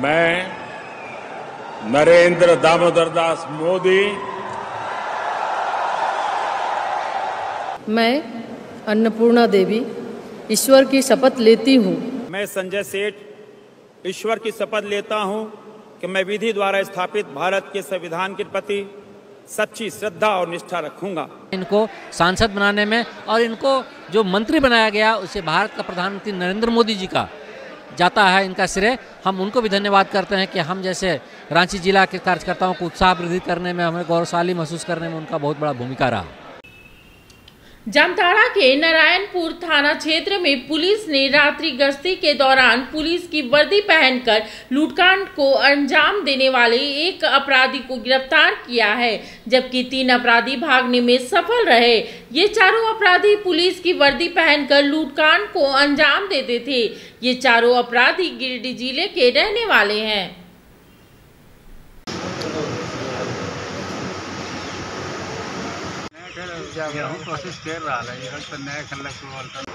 मैं नरेंद्र दामोदर दास मोदी, मैं अन्नपूर्णा देवी ईश्वर की शपथ लेती हूँ। मैं संजय सेठ ईश्वर की शपथ लेता हूँ कि मैं विधि द्वारा स्थापित भारत के संविधान के प्रति सच्ची श्रद्धा और निष्ठा रखूंगा। इनको सांसद बनाने में और इनको जो मंत्री बनाया गया उसे भारत का प्रधानमंत्री नरेंद्र मोदी जी का जाता है इनका श्रेय। हम उनको भी धन्यवाद करते हैं कि हम जैसे रांची जिला के कार्यकर्ताओं को उत्साह वृद्धि करने में, हमें गौरवशाली महसूस करने में उनका बहुत बड़ा भूमिका रहा। जामताड़ा के नारायणपुर थाना क्षेत्र में पुलिस ने रात्रि गश्ती के दौरान पुलिस की वर्दी पहनकर लूटकांड को अंजाम देने वाले एक अपराधी को गिरफ्तार किया है, जबकि 3 अपराधी भागने में सफल रहे। ये चारों अपराधी पुलिस की वर्दी पहनकर लूटकांड को अंजाम देते थे। ये चारों अपराधी गिरिडीह जिले के रहने वाले हैं। कोशिश कर रहा है तो नया कल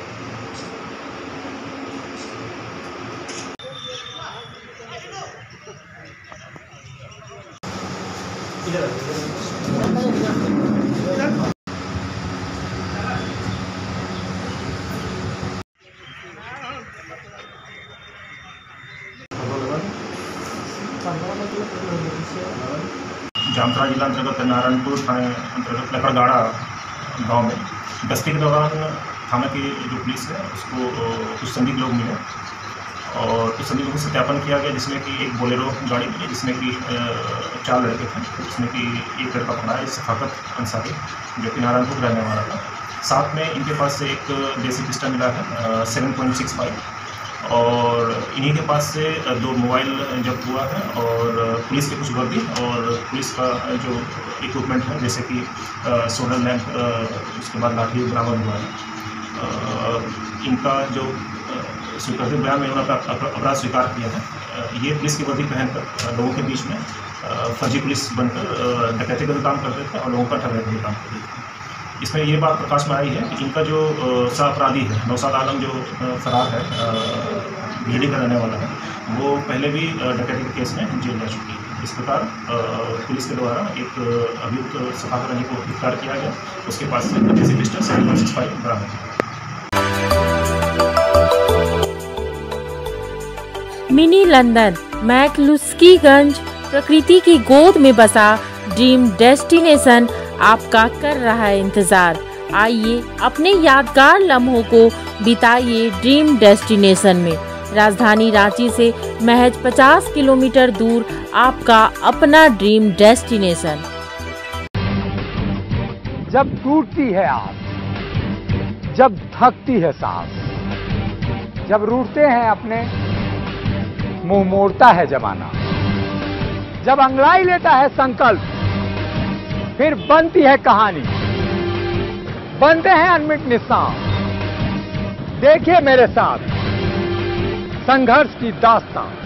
जामताड़ा जिला अंतर्गत नारायणपुर थाने अंतर्गत लकड़गाड़ा गांव में गश्ती के दौरान थाना की जो पुलिस है उसको कुछ संदिग्ध लोग मिले और कुछ संदिग्ध लोगों को सत्यापन किया गया, जिसमें कि एक बोलेरो गाड़ी मिली जिसमें कि 4 लड़के थे, जिसमें कि एक लड़का पकड़ा है सफाकत अंसारी जो कि नारायणपुर रहने वाला था। साथ में इनके पास से एक देसी पिस्टल मिला है 7.65 और इन्हीं के पास से 2 मोबाइल जब्त हुआ है और पुलिस के कुछ वर्दी और पुलिस का जो इक्विपमेंट है जैसे कि सोलर लैंप, उसके बाद लाठी बरामद हुआ है। इनका जो स्वीकृति बयान में उन्होंने अपराध स्वीकार किया है। ये पुलिस की वर्दी पहनकर लोगों के बीच में फर्जी पुलिस बनकर डकैती का काम करते थे और लोगों का ठगने का काम करते थे। इसमें ये बात प्रकाश में आई है कि इनका जो सह अपराधी है नौशाद आलम जो फरार है गिरिडीह का रहने वाला है, वो पहले भी डकैती के केस में जेल जा चुकी है। इस प्रकार पुलिस के द्वारा एक अभियुक्त सफाकत अली को गिरफ्तार किया गया, उसके पास से देसी पिस्टल 7.65 बरामद किया। मिनी लंदन मैक्लुस्कीगंज प्रकृति की गोद में बसा ड्रीम डेस्टिनेशन आपका कर रहा है इंतजार। आइए अपने यादगार लम्हों को बिताइए ड्रीम डेस्टिनेशन में। राजधानी रांची से महज 50 किलोमीटर दूर आपका अपना ड्रीम डेस्टिनेशन। जब टूटती है आस, जब थकती है सांस, जब रूठते हैं अपने, मुंह मोड़ता है जमाना, जब अंगड़ाई लेता है संकल्प, फिर बनती है कहानी, बनते हैं अनमिट निशान। देखिए मेरे साथ संघर्ष की दास्तान।